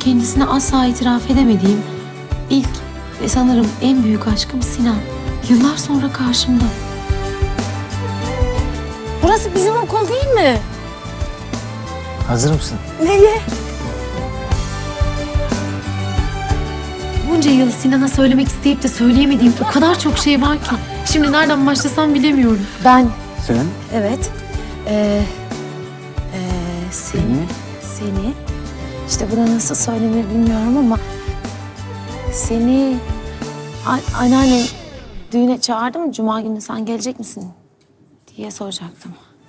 kendisine asla itiraf edemediğim ilk ve sanırım en büyük aşkım Sinan. Yıllar sonra karşımda. Burası bizim okul değil mi? Hazır mısın? Neye? Bunca yıl Sinan'a söylemek isteyip de söyleyemediğim o kadar çok şey var ki. Şimdi nereden başlasam bilemiyorum. Ben. Sen? Evet. Seni. İşte buna nasıl söylenir bilmiyorum ama seni anneannen düğüne çağırdı mı? Cuma günü sen gelecek misin diye soracaktım.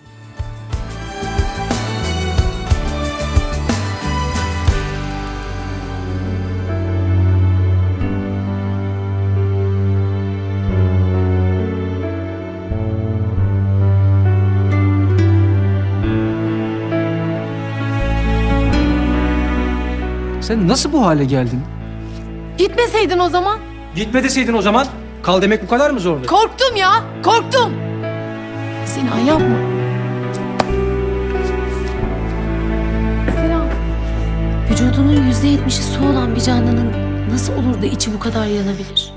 Sen nasıl bu hale geldin? Gitmeseydin o zaman. Gitme deseydin o zaman. Kal demek bu kadar mı zordu? Korktum ya, korktum. Sinan yapma. Sinan. Vücudunun %70'i su olan bir canlının nasıl olur da içi bu kadar yanabilir?